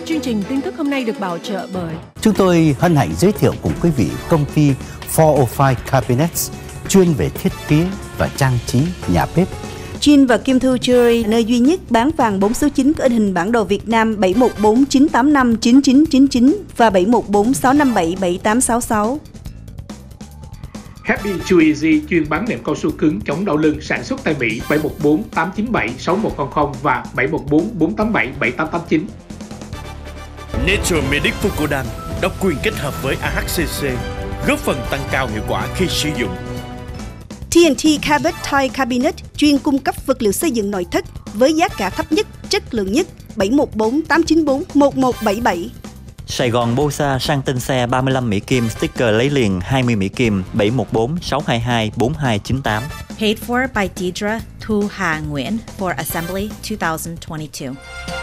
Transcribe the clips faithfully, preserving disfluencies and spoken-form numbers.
Chương trình tin tức hôm nay được bảo trợ bởi chúng tôi hân hạnh giới thiệu cùng quý vị công ty bốn không năm Cabinets chuyên về thiết kế và trang trí nhà bếp. Jean và Kim Thu Jewelry, nơi duy nhất bán vàng bốn số chín có in hình bản đồ Việt Nam bảy một bốn chín tám năm chín chín chín chín và bảy một bốn sáu năm bảy bảy tám sáu sáu. Happy Chew Easy chuyên bán nệm cao su cứng chống đau lưng, sản xuất tại Mỹ bảy một bốn tám chín bảy sáu một không không và bảy một bốn bốn tám bảy bảy tám tám chín. Nature Medic Fucodan độc quyền kết hợp với a hát xê xê, góp phần tăng cao hiệu quả khi sử dụng. tê en tê Cabot Tile Cabinet chuyên cung cấp vật liệu xây dựng nội thất với giá cả thấp nhất, chất lượng nhất. Bảy một bốn tám chín bốn một một bảy bảy. Sài Gòn Bosa sang tên xe ba mươi lăm Mỹ Kim, sticker lấy liền hai mươi Mỹ Kim. Bảy một bốn sáu hai hai bốn hai chín tám. Paid for by Deidre Thu Hà Nguyễn for Assembly two thousand twenty-two.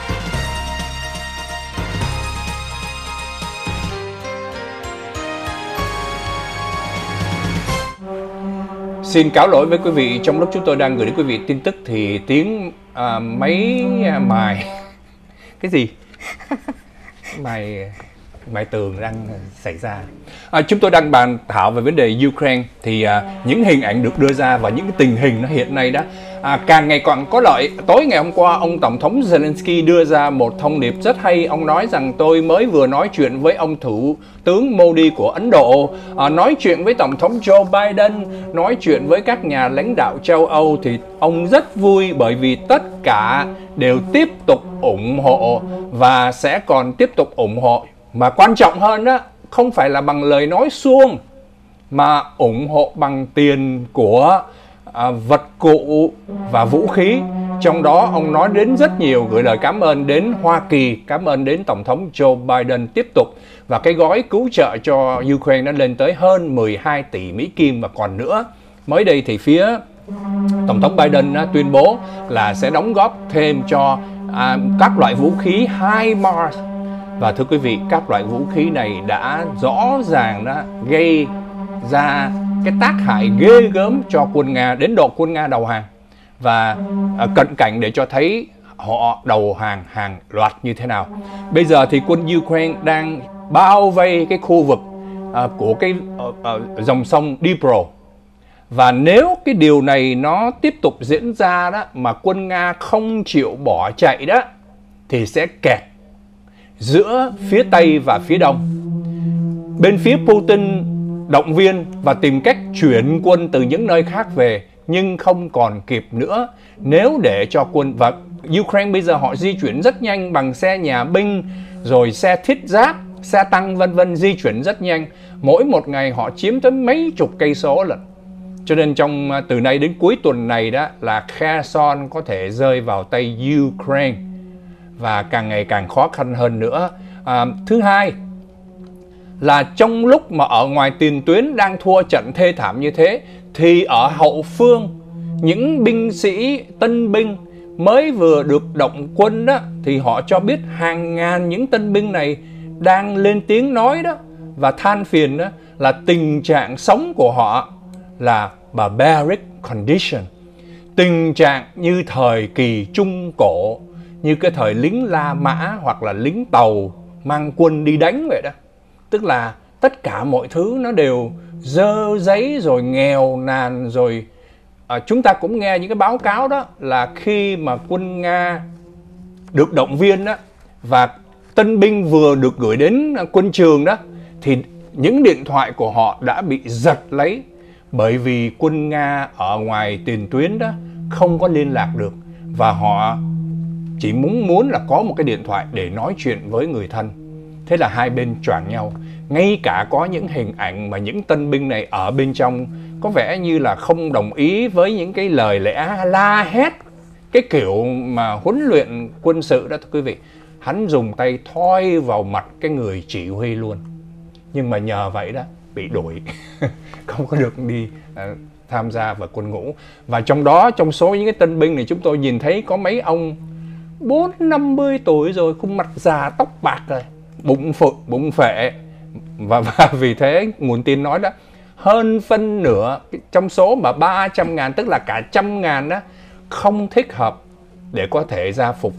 Xin cáo lỗi với quý vị, trong lúc chúng tôi đang gửi đến quý vị tin tức thì tiếng à, máy mài cái gì mài mài tường đang xảy ra. À, chúng tôi đang bàn thảo về vấn đề Ukraine thì à, những hình ảnh được đưa ra và những cái tình hình nó hiện nay đó à, càng ngày càng có lợi. Tối ngày hôm qua, ông Tổng thống Zelensky đưa ra một thông điệp rất hay. Ông nói rằng tôi mới vừa nói chuyện với ông Thủ tướng Modi của Ấn Độ, à, nói chuyện với Tổng thống Joe Biden, nói chuyện với các nhà lãnh đạo châu Âu thì ông rất vui bởi vì tất cả đều tiếp tục ủng hộ và sẽ còn tiếp tục ủng hộ. Mà quan trọng hơn đó, không phải là bằng lời nói suông mà ủng hộ bằng tiền của à, vật cụ và vũ khí. Trong đó ông nói đến rất nhiều, gửi lời cảm ơn đến Hoa Kỳ, cảm ơn đến Tổng thống Joe Biden tiếp tục. Và cái gói cứu trợ cho Ukraine nó lên tới hơn mười hai tỷ Mỹ Kim và còn nữa. Mới đây thì phía Tổng thống Biden đã tuyên bố là sẽ đóng góp thêm cho à, các loại vũ khí HIMARS. Và thưa quý vị, các loại vũ khí này đã rõ ràng đã gây ra cái tác hại ghê gớm cho quân Nga, đến độ quân Nga đầu hàng. Và à, cận cảnh để cho thấy họ đầu hàng hàng loạt như thế nào. Bây giờ thì quân Ukraine đang bao vây cái khu vực à, của cái à, à, dòng sông Dnipro. Và nếu cái điều này nó tiếp tục diễn ra đó, mà quân Nga không chịu bỏ chạy đó, thì sẽ kẹt giữa phía Tây và phía Đông. Bên phía Putin động viên và tìm cách chuyển quân từ những nơi khác về, nhưng không còn kịp nữa. Nếu để cho quân, và Ukraine bây giờ họ di chuyển rất nhanh bằng xe nhà binh, rồi xe thiết giáp, xe tăng vân vân, di chuyển rất nhanh. Mỗi một ngày họ chiếm tới mấy chục cây số lận. Cho nên trong từ nay đến cuối tuần này đó là Kherson có thể rơi vào tay Ukraine và càng ngày càng khó khăn hơn nữa. À, thứ hai là trong lúc mà ở ngoài tiền tuyến đang thua trận thê thảm như thế, thì ở hậu phương những binh sĩ tân binh mới vừa được động quân đó, thì họ cho biết hàng ngàn những tân binh này đang lên tiếng nói đó và than phiền đó là tình trạng sống của họ là barbaric condition, tình trạng như thời kỳ Trung Cổ, như cái thời lính La Mã hoặc là lính tàu mang quân đi đánh vậy đó. Tức là tất cả mọi thứ nó đều dơ giấy rồi nghèo nàn rồi. À, chúng ta cũng nghe những cái báo cáo đó là khi mà quân Nga được động viên đó và tân binh vừa được gửi đến quân trường đó, thì những điện thoại của họ đã bị giật lấy bởi vì quân Nga ở ngoài tiền tuyến đó không có liên lạc được, và họ chỉ muốn muốn là có một cái điện thoại để nói chuyện với người thân. Thế là hai bên choảng nhau. Ngay cả có những hình ảnh mà những tân binh này ở bên trong có vẻ như là không đồng ý với những cái lời lẽ la hét, cái kiểu mà huấn luyện quân sự đó thưa quý vị. Hắn dùng tay thoi vào mặt cái người chỉ huy luôn. Nhưng mà nhờ vậy đó bị đuổi, không có được đi à, tham gia vào quân ngũ. Và trong đó, trong số những cái tân binh này, chúng tôi nhìn thấy có mấy ông bốn năm mươi tuổi rồi, khuôn mặt già, tóc bạc rồi, bụng phự, bụng phệ. Và, và vì thế nguồn tin nói đó, hơn phân nửa trong số mà ba trăm ngàn, tức là cả trăm ngàn đó, không thích hợp để có thể ra phục vụ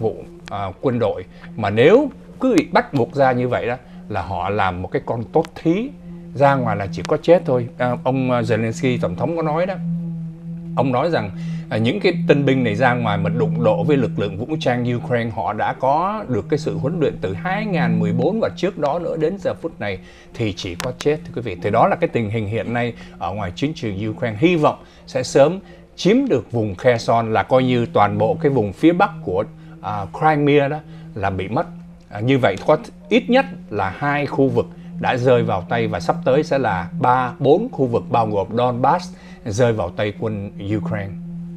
uh, quân đội. Mà nếu cứ bị bắt buộc ra như vậy đó là họ làm một cái con tốt thí, ra ngoài là chỉ có chết thôi. À, ông Zelensky, tổng thống có nói đó, ông nói rằng à, những cái tân binh này ra ngoài mà đụng độ với lực lượng vũ trang Ukraine, họ đã có được cái sự huấn luyện từ hai nghìn không trăm mười bốn và trước đó nữa, đến giờ phút này thì chỉ có chết, thưa quý vị. Thì đó là cái tình hình hiện nay ở ngoài chiến trường Ukraine. Hy vọng sẽ sớm chiếm được vùng Kherson, là coi như toàn bộ cái vùng phía bắc của à, Crimea đó là bị mất. À, như vậy có ít nhất là hai khu vực đã rơi vào tay, và sắp tới sẽ là ba, bốn khu vực bao gồm Donbass rơi vào tay quân Ukraine.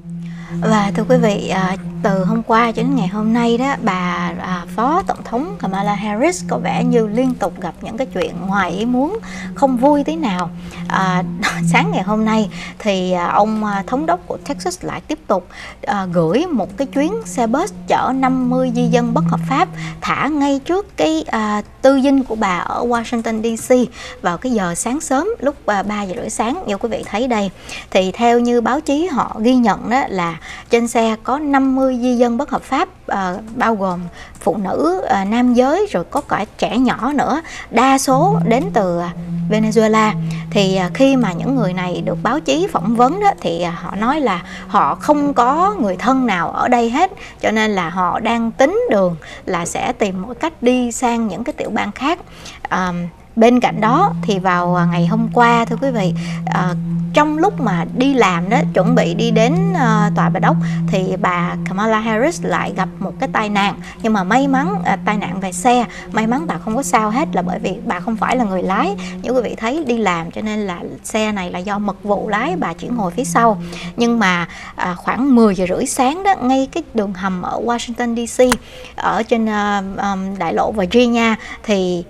Và thưa quý vị, từ hôm qua cho đến ngày hôm nay đó, bà Phó Tổng thống Kamala Harris có vẻ như liên tục gặp những cái chuyện ngoài ý muốn, không vui tí nào. À, sáng ngày hôm nay thì ông thống đốc của Texas lại tiếp tục à, gửi một cái chuyến xe bus chở năm mươi di dân bất hợp pháp thả ngay trước cái à, tư dinh của bà ở Washington đê xê vào cái giờ sáng sớm lúc à, ba giờ rưỡi sáng. Như quý vị thấy đây, thì theo như báo chí họ ghi nhận đó là trên xe có năm mươi di dân bất hợp pháp, à, bao gồm phụ nữ, à, nam giới, rồi có cả trẻ nhỏ nữa, đa số đến từ Venezuela. Thì à, khi mà những người này được báo chí phỏng vấn đó, thì à, họ nói là họ không có người thân nào ở đây hết, cho nên là họ đang tính đường là sẽ tìm một cách đi sang những cái tiểu bang khác. à, Bên cạnh đó thì vào ngày hôm qua, thưa quý vị, à, trong lúc mà đi làm đó, chuẩn bị đi đến uh, Tòa Bạch Ốc, thì bà Kamala Harris lại gặp một cái tai nạn. Nhưng mà may mắn, uh, tai nạn về xe, may mắn bà không có sao hết, là bởi vì bà không phải là người lái. Như quý vị thấy, đi làm cho nên là xe này là do mật vụ lái, bà chỉ ngồi phía sau. Nhưng mà uh, khoảng mười giờ rưỡi sáng đó, ngay cái đường hầm ở Washington đê xê, ở trên uh, um, đại lộ Virginia, thì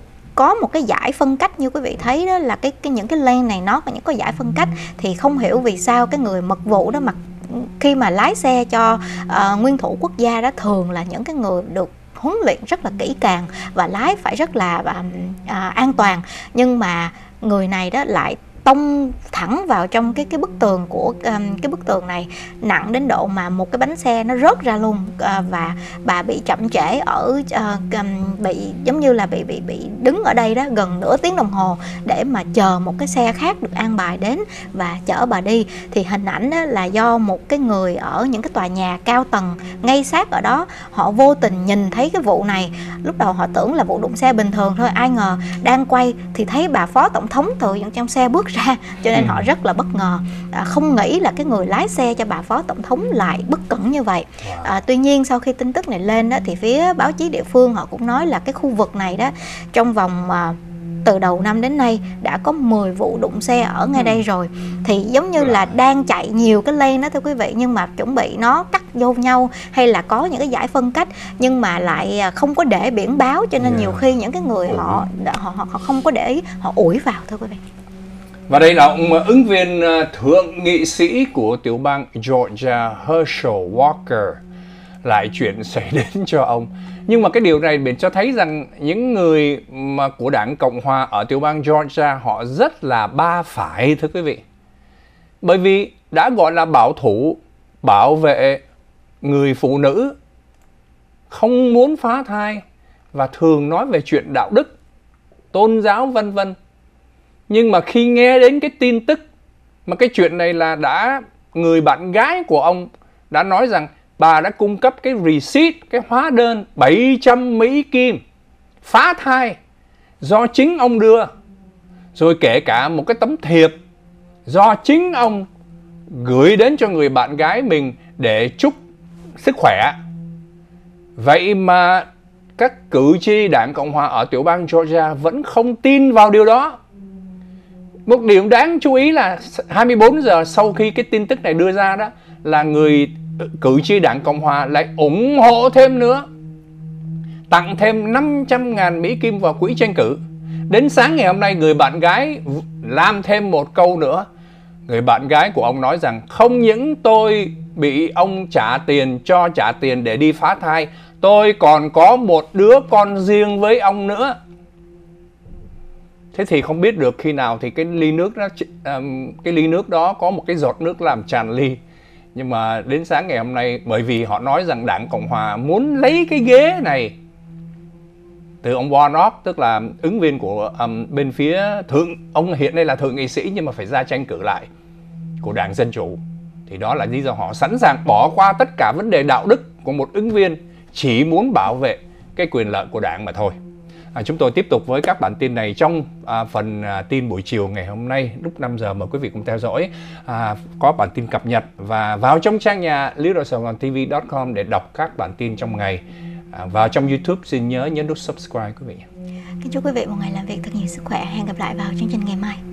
có một cái dải phân cách. Như quý vị thấy đó, là cái, cái những cái lane này nó có những cái dải phân cách. Thì không hiểu vì sao cái người mật vụ đó, mặc khi mà lái xe cho uh, nguyên thủ quốc gia đó, thường là những cái người được huấn luyện rất là kỹ càng và lái phải rất là uh, uh, an toàn. Nhưng mà người này đó lại tông thẳng vào trong cái cái bức tường của um, cái bức tường này, nặng đến độ mà một cái bánh xe nó rớt ra luôn. uh, và bà bị chậm trễ ở uh, um, bị giống như là bị bị bị đứng ở đây đó gần nửa tiếng đồng hồ để mà chờ một cái xe khác được an bài đến và chở bà đi. Thì hình ảnh đó là do một cái người ở những cái tòa nhà cao tầng ngay sát ở đó, họ vô tình nhìn thấy cái vụ này. Lúc đầu họ tưởng là vụ đụng xe bình thường thôi, ai ngờ đang quay thì thấy bà Phó Tổng thống từ trong xe bước ra, cho nên họ rất là bất ngờ, à, không nghĩ là cái người lái xe cho bà Phó Tổng thống lại bất cẩn như vậy. à, Tuy nhiên sau khi tin tức này lên đó, thì phía báo chí địa phương họ cũng nói là cái khu vực này đó, trong vòng à, từ đầu năm đến nay đã có mười vụ đụng xe ở ngay đây rồi. Thì giống như là đang chạy nhiều cái lane đó, thưa quý vị, nhưng mà chuẩn bị nó cắt vô nhau, hay là có những cái dải phân cách nhưng mà lại không có để biển báo, cho nên nhiều khi những cái người họ họ, họ không có để ý, họ ủi vào, thưa quý vị. Và đây là ông ứng viên thượng nghị sĩ của tiểu bang Georgia, Herschel Walker, lại chuyện xảy đến cho ông. Nhưng mà cái điều này để cho thấy rằng những người mà của đảng Cộng Hòa ở tiểu bang Georgia họ rất là ba phải, thưa quý vị. Bởi vì đã gọi là bảo thủ, bảo vệ người phụ nữ, không muốn phá thai và thường nói về chuyện đạo đức, tôn giáo vân vân. Nhưng mà khi nghe đến cái tin tức mà cái chuyện này là đã người bạn gái của ông đã nói rằng bà đã cung cấp cái receipt, cái hóa đơn bảy trăm Mỹ Kim phá thai do chính ông đưa, rồi kể cả một cái tấm thiệp do chính ông gửi đến cho người bạn gái mình để chúc sức khỏe. Vậy mà các cử tri đảng Cộng Hòa ở tiểu bang Georgia vẫn không tin vào điều đó. Một điểm đáng chú ý là hai mươi bốn giờ sau khi cái tin tức này đưa ra đó, là người cử tri đảng Cộng Hòa lại ủng hộ thêm nữa, tặng thêm năm trăm ngàn Mỹ Kim vào quỹ tranh cử. Đến sáng ngày hôm nay, người bạn gái làm thêm một câu nữa. Người bạn gái của ông nói rằng không những tôi bị ông trả tiền, cho trả tiền để đi phá thai, tôi còn có một đứa con riêng với ông nữa. Thế thì không biết được khi nào thì cái ly nước đó, cái ly nước đó có một cái giọt nước làm tràn ly. Nhưng mà đến sáng ngày hôm nay, bởi vì họ nói rằng Đảng Cộng Hòa muốn lấy cái ghế này từ ông Warnock, tức là ứng viên của um, bên phía thượng, ông hiện nay là thượng nghị sĩ nhưng mà phải ra tranh cử lại, của Đảng Dân Chủ. Thì đó là lý do họ sẵn sàng bỏ qua tất cả vấn đề đạo đức của một ứng viên, chỉ muốn bảo vệ cái quyền lợi của đảng mà thôi. À, chúng tôi tiếp tục với các bản tin này trong à, phần à, tin buổi chiều ngày hôm nay lúc năm giờ. Mời quý vị cùng theo dõi, à, có bản tin cập nhật, và vào trong trang nhà little saigon t v chấm com để đọc các bản tin trong ngày. À, vào trong YouTube xin nhớ nhấn nút subscribe quý vị. Kính chúc quý vị một ngày làm việc thật nhiều sức khỏe. Hẹn gặp lại vào chương trình ngày mai.